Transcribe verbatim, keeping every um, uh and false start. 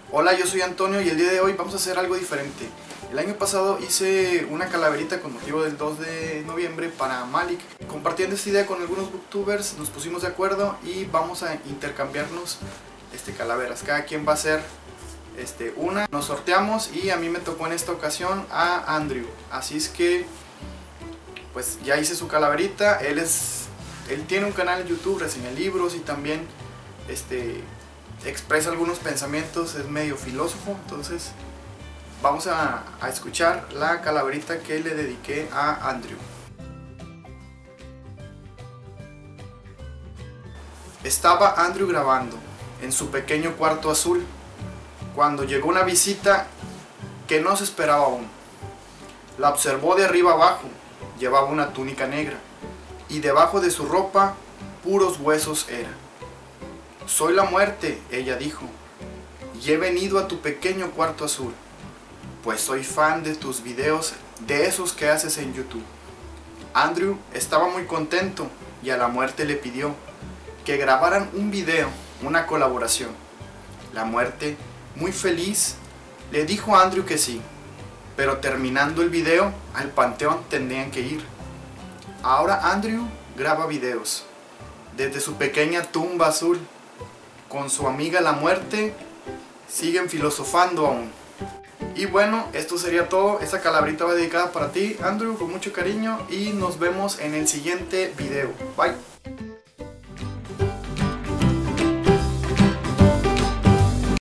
Hola, yo soy Antonio y el día de hoy vamos a hacer algo diferente. El año pasado hice una calaverita con motivo del dos de noviembre para Malik. Compartiendo esta idea con algunos booktubers, nos pusimos de acuerdo y vamos a intercambiarnos este, calaveras. Cada quien va a hacer este, una. Nos sorteamos y a mí me tocó en esta ocasión a Andrew. Así es que pues ya hice su calaverita. Él, es, él tiene un canal en YouTube, reseña libros y también este, expresa algunos pensamientos, es medio filósofo. Entonces vamos a, a escuchar la calaverita que le dediqué a Andrew. Estaba Andrew grabando en su pequeño cuarto azul cuando llegó una visita que no se esperaba aún. La observó de arriba abajo, llevaba una túnica negra y debajo de su ropa puros huesos eran. Soy la muerte, ella dijo, y he venido a tu pequeño cuarto azul, pues soy fan de tus videos, de esos que haces en YouTube. Andrew estaba muy contento y a la muerte le pidió que grabaran un video, una colaboración. La muerte, muy feliz, le dijo a Andrew que sí, pero terminando el video, al panteón tendrían que ir. Ahora Andrew graba videos desde su pequeña tumba azul. Con su amiga la muerte siguen filosofando aún. Y bueno, esto sería todo. Esta calaverita va dedicada para ti, Andrew, con mucho cariño, y nos vemos en el siguiente video. Bye.